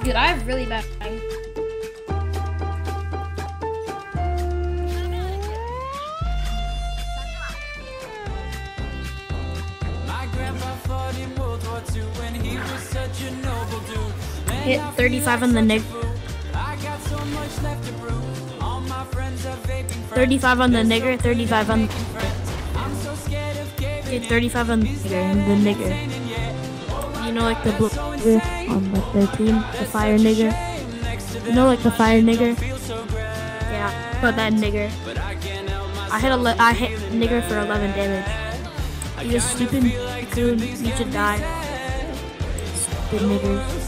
Dude, I have really bad aim. Hit 35 on the nigger. 35 on the nigger, 35 on the hit 35 on the nigger. You know, like the blue on like their team, the fire nigger. You know, like the fire nigger. Yeah, but that nigger. I hit nigger for 11 damage. You just stupid coon. You should die. Stupid niggers.